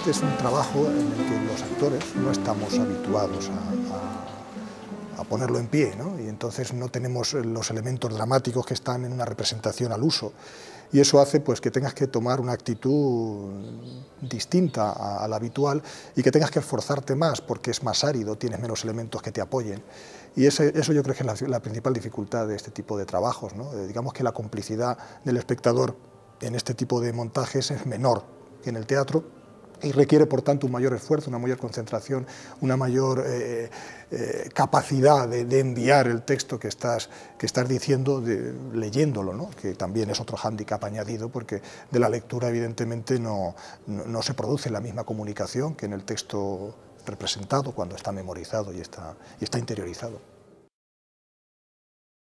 este es un trabajo en el que los actores no estamos habituados a ponerlo en pie, ¿no? Y entonces no tenemos los elementos dramáticos que están en una representación al uso. Y eso hace pues, que tengas que tomar una actitud distinta a la habitual y que tengas que esforzarte más porque es más árido, tienes menos elementos que te apoyen. Y eso yo creo que es la principal dificultad de este tipo de trabajos, ¿no? Digamos que la complicidad del espectador en este tipo de montajes es menor que en el teatro, y requiere, por tanto, un mayor esfuerzo, una mayor concentración, una mayor capacidad de enviar el texto que estás diciendo, leyéndolo, ¿no? Que también es otro hándicap añadido, porque de la lectura, evidentemente, no se produce la misma comunicación que en el texto representado cuando está memorizado y está interiorizado.